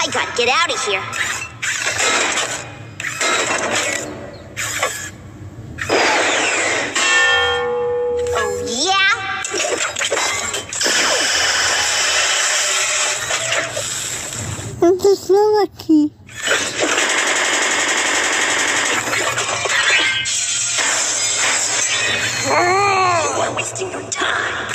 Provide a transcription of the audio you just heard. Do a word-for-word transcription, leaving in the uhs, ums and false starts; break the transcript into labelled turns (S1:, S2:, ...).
S1: I gotta get out of here. Oh, yeah?
S2: It's so lucky.
S1: You're wasting your time.